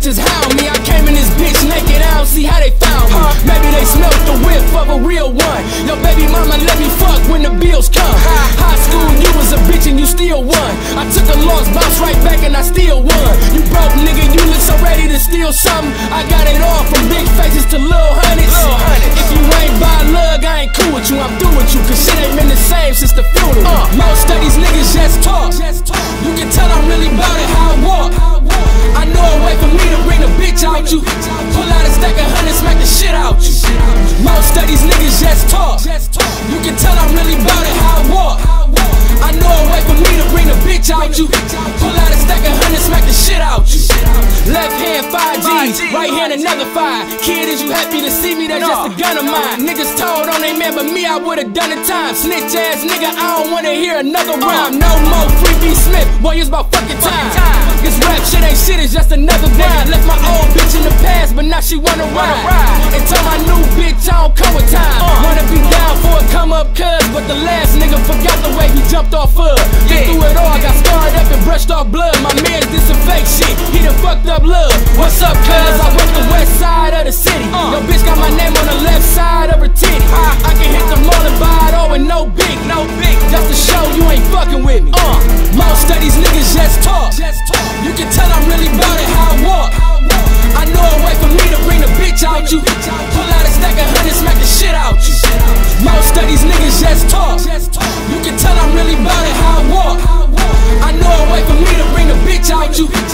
bitches hound me. I came in this bitch naked, I don't see how they found me. Maybe they smelt the whip of a real one. Your baby mama let me fuck when the bills come. High school, you was a bitch and you still won. I took a loss, bounced right back and I still won. You broke nigga, you look so ready to steal something. I got it all from big faces to little hundreds. If you ain't by lug, I ain't cool with you, I'm through with you. Cause shit ain't been the same since the funeral. Most of these niggas just talk. You can tell I'm really bout it how I walk. I know a way for me to bring the bitch out you. Pull out a stack of hundreds, smack the shit out you. Most of these niggas just talk. You can tell I'm really bout it how I walk. I know a way for me to bring the bitch out you. Pull out a stack of hundreds, smack the shit out you. Left hand 5 G's, right hand another 5. Kid, is you happy to see me? That's just a gun of mine. Niggas told on they man, but me, I would've done it time. Snitch ass nigga, I don't wanna hear another rhyme. No more Free B Smith, boy, it's about fucking time. This rap shit ain't shit, it's just another grind. Left my old bitch in the past, but now she wanna ride. And tell my new bitch I don't come with time. Wanna be down for a come up cuz, but the last nigga forgot the way he jumped off of. Get through it all, got scarred up and brushed off blood. My man did some fake shit, he done fucked up love. What's up cuz? I went the west side of the city. Your bitch got my name on the left side of her titty. I can hit the mall and buy it all with no big. Just to show you ain't fucking with me. Most of these niggas just talk. You can tell I'm really bout it how I walk. I know a way for me to bring the bitch out you. Pull out a stack of hundreds, smack the shit out you. Most of these niggas just talk. You can tell I'm really bout it how I walk. I know a way for me to bring the bitch out you.